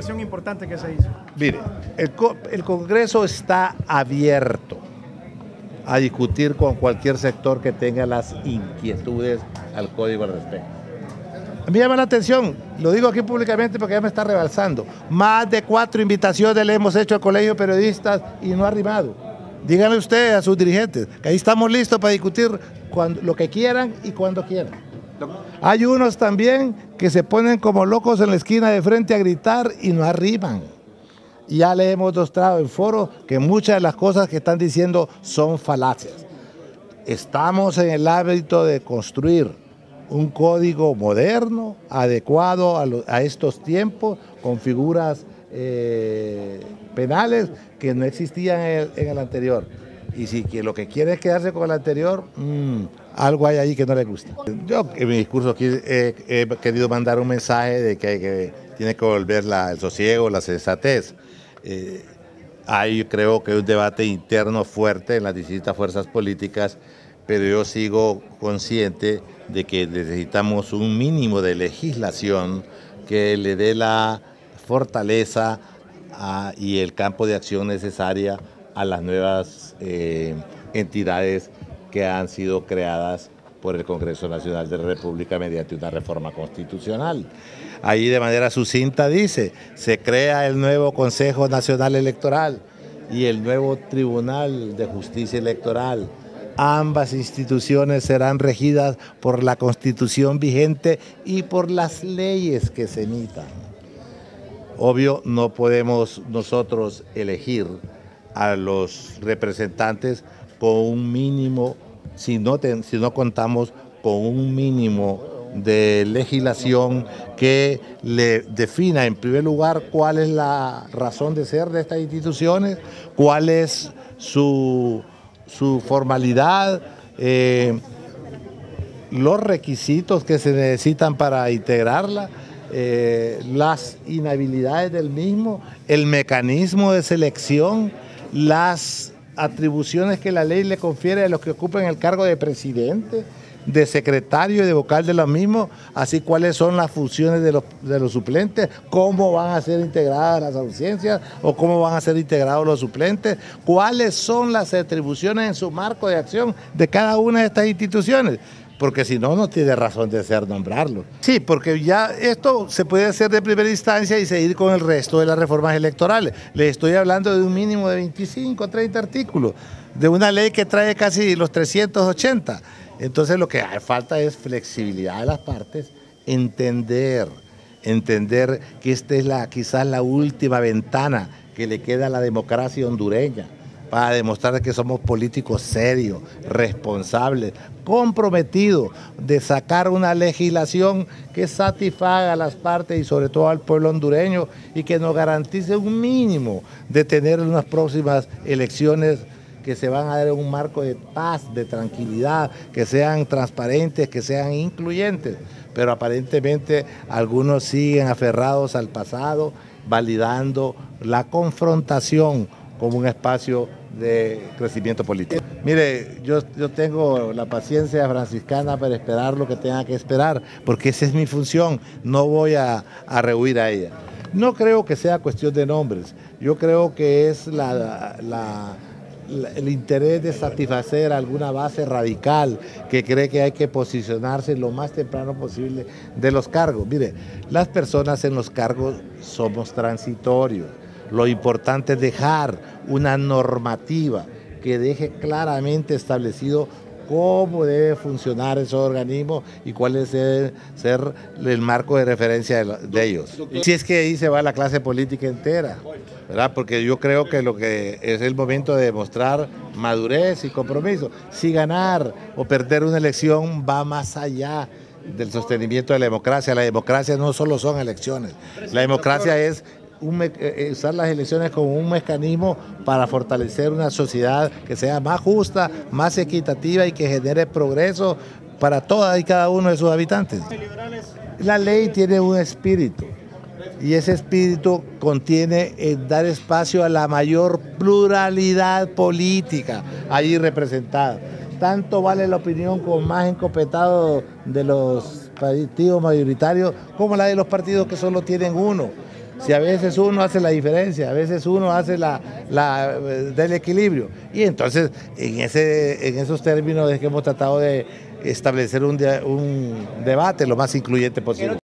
inversión importante que se hizo. Mire, el Congreso está abierto a discutir con cualquier sector que tenga las inquietudes al código al respecto. A mí me llama la atención, lo digo aquí públicamente porque ya me está rebalsando. Más de 4 invitaciones le hemos hecho al Colegio de Periodistas y no ha arrimado. Díganle usted a sus dirigentes que ahí estamos listos para discutir lo que quieran y cuando quieran. Hay unos también que se ponen como locos en la esquina de frente a gritar y no arriban. Y ya le hemos mostrado en foro que muchas de las cosas que están diciendo son falacias. Estamos en el ámbito de construir un código moderno, adecuado a estos tiempos, con figuras penales que no existían en el anterior. Y si que lo que quiere es quedarse con el anterior, algo hay ahí que no le gusta. Yo en mi discurso aquí he querido mandar un mensaje de que tiene que volver el sosiego, la sensatez. Hay creo que un debate interno fuerte en las distintas fuerzas políticas, pero yo sigo consciente de que necesitamos un mínimo de legislación que le dé la fortaleza y el campo de acción necesaria a las nuevas entidades que han sido creadas por el Congreso Nacional de la República mediante una reforma constitucional. Ahí de manera sucinta dice, se crea el nuevo Consejo Nacional Electoral y el nuevo Tribunal de Justicia Electoral. Ambas instituciones serán regidas por la Constitución vigente y por las leyes que se emitan. Obvio, no podemos nosotros elegir a los representantes con un mínimo, si no contamos con un mínimo de legislación que le defina en primer lugar cuál es la razón de ser de estas instituciones, cuál es su formalidad, los requisitos que se necesitan para integrarla, las inhabilidades del mismo, el mecanismo de selección, las atribuciones que la ley le confiere a los que ocupen el cargo de presidente, de secretario y de vocal de los mismos, así cuáles son las funciones de los suplentes, cómo van a ser integradas las audiencias o cómo van a ser integrados los suplentes, cuáles son las atribuciones en su marco de acción de cada una de estas instituciones. Porque si no, no tiene razón de ser nombrarlo. Sí, porque ya esto se puede hacer de primera instancia y seguir con el resto de las reformas electorales. Les estoy hablando de un mínimo de 25, 30 artículos, de una ley que trae casi los 380. Entonces lo que falta es flexibilidad de las partes, entender que esta es quizás la última ventana que le queda a la democracia hondureña, para demostrar que somos políticos serios, responsables, comprometidos de sacar una legislación que satisfaga a las partes y sobre todo al pueblo hondureño y que nos garantice un mínimo de tener unas próximas elecciones que se van a dar en un marco de paz, de tranquilidad, que sean transparentes, que sean incluyentes. Pero aparentemente algunos siguen aferrados al pasado, validando la confrontación como un espacio de crecimiento político. Mire, yo tengo la paciencia franciscana para esperar lo que tenga que esperar, porque esa es mi función, no voy a rehuir a ella. No creo que sea cuestión de nombres, yo creo que es el interés de satisfacer alguna base radical que cree que hay que posicionarse lo más temprano posible de los cargos. Mire, las personas en los cargos somos transitorios. Lo importante es dejar una normativa que deje claramente establecido cómo debe funcionar esos organismos y cuál debe ser el marco de referencia de ellos. Si es que ahí se va la clase política entera, ¿verdad? Porque yo creo que lo que es el momento de demostrar madurez y compromiso. Si ganar o perder una elección va más allá del sostenimiento de la democracia. La democracia no solo son elecciones, la democracia es usar las elecciones como un mecanismo para fortalecer una sociedad que sea más justa, más equitativa y que genere progreso para todas y cada uno de sus habitantes. La ley tiene un espíritu y ese espíritu contiene dar espacio a la mayor pluralidad política allí representada. Tanto vale la opinión con más encopetado de los partidos mayoritarios como la de los partidos que solo tienen uno. Si a veces uno hace la diferencia, a veces uno hace del equilibrio. Y entonces, en esos términos es que hemos tratado de establecer un debate lo más incluyente posible.